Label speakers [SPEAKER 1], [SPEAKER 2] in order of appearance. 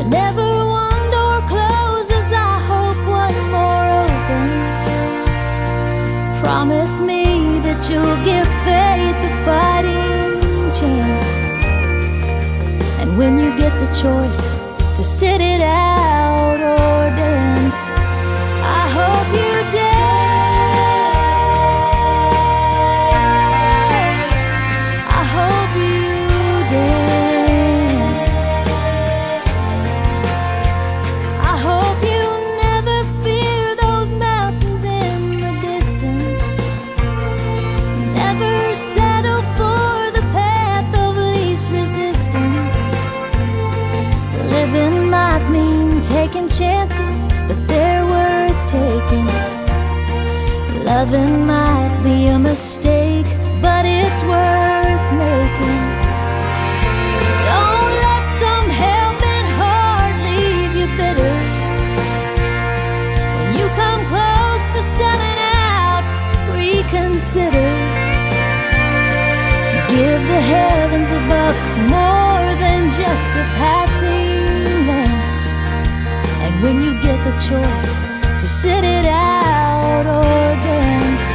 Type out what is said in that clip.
[SPEAKER 1] Whenever one door closes, I hope one more opens. Promise me that you'll give faith a fighting chance. And when you get the choice to sit it out or dance, I hope you dance. I hope you dance. I hope you never fear those mountains in the distance. Never settle for the path of least resistance. Living might mean taking chances, but they're worth taking. Loving might be a mistake, but it's worth making. Don't let some helping heart leave you bitter. When you come close to selling out, reconsider. Give the heavens above more than just a passing glance. And when you get the choice to sit it out or dance,